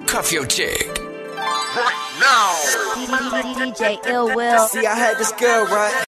Cuff your chick. Right now. DJ Ill Will. See, I had this girl, right?